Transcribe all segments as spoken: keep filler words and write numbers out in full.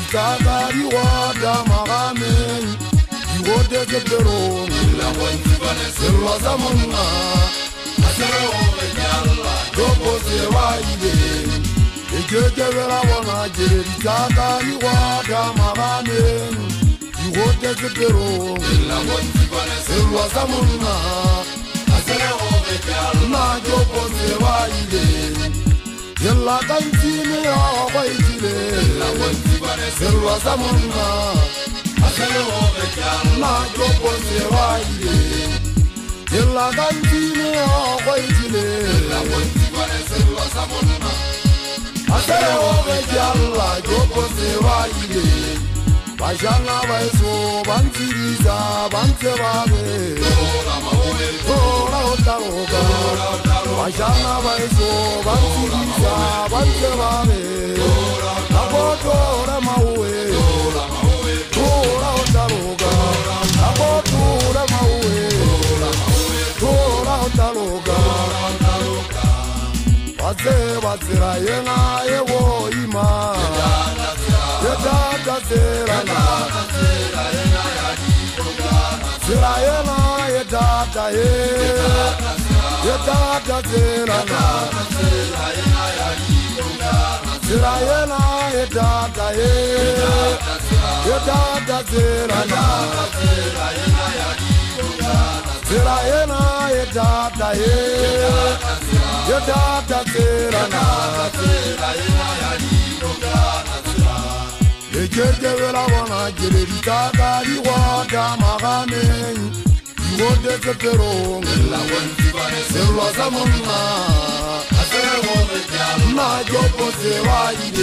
Kakari wada magamen Iwote zepero Selwa zamuna Joko sewa ide Ejeje vera wana jeri Kakari wada magamen Iwote zepero Selwa zamuna Na joko sewa ide Yalla kantine ya waitile Selwa zamuna Na joko sewa ide Yalla kantine ya waitile Selwa zamuna Asere oge jalla joko sewa ide Bajana baiso bantiriza bantebabe Tora otaroga Bajana baiso bantiriza bantebabe Nabotora mawe Tora otaroga Nabotora mawe Tora otaroga Waze wazira yena yewo ima Yedada zera na Zera yena yedada ye Yedada zera na Zera yena yedada ye Yedada zera na Zera yena yedada ye Yedada zera na Ejeje vera wana jeleri Kakari wada magamen Iwote zepero Selwa zamuna Na joko sewa ide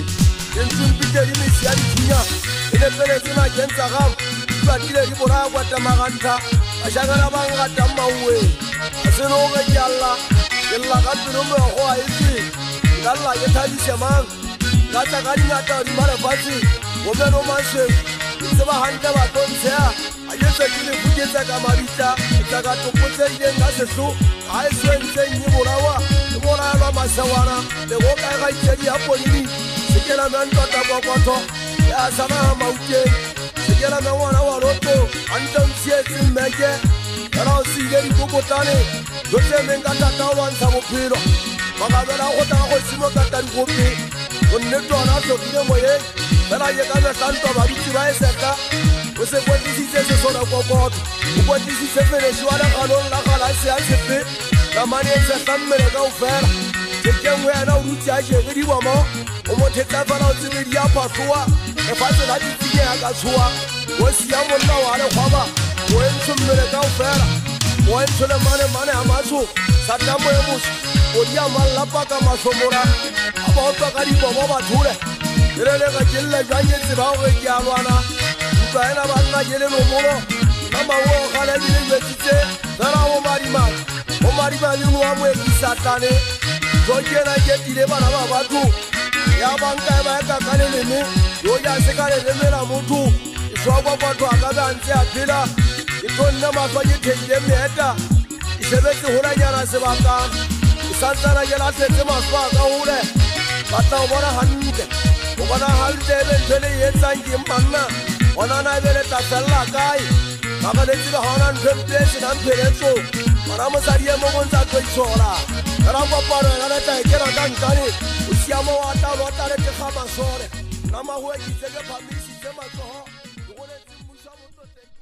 Yensun pite yimi siyari kinya Ile pele zima jensa gam Iba dile ribora wata maganta Ashagana bangata mawe Aseno oge jalla Yalla katunu me oho aisi Galla yetali semang Gata kari ngata rimara fasi Womeno manse Iseba handa wa tonsea Ayese kile kujeza kamarita Itaka tupuse ide ngasesu Aiswe nse nyiburawa Ibora alwa masawana Lewoka ega icheri hapo nini Sikela meantota kwa kwato Ya sana hama uke Sikela mewana waroto Anta msiezi mmege Yara usigeri kukutane Yote mengata tawa nsa mupiro Makabela kota kosimo katari kupi Onneto anato kine moye Bela yekame santo baruti ba eseka Ose kwetisi sese sona kwa kwato Ukwetisi sefere shwada kalon la kala se asepe La mani ense sammere ka ufera Teke mwe ana uruti aje viri wama Omo teta fana uzimiri ya pasua Efase na jitike ya kasua Wesi ya mwenda wale kwaba Mwensu mmere ka ufera Mwensu le mane mane amasu Satamu emusu Odia malapa ka masomora Aba opa karibu wama ture Irele ka jille janye zibawe kialwana Ukaena bana jele nomoro Nama uo kane jile wetite Nara omarimani Omarimani unuwa mweki satane Zoye na jetile bana babatu Ya banka eba eka kane nene Yoja se kane nene na mutu Iswagwa watu akabe anse akila Itonne matwa jitejile meheta Isebeti hula nyana sebaka Isantana jela tete maswa aka hule Bata ubona hanike Ubona halite ebentele yesanji mmanna Onana ebele tasalla kai Kakale zile honan pepesi na mpereto Maramo sariye mogonza kwe chola Karangwa paro yanata ekera dankani Usiyama wata wata lete kama sore Nama huwe jisege pamisi sema soho Ugone zimusha muto teke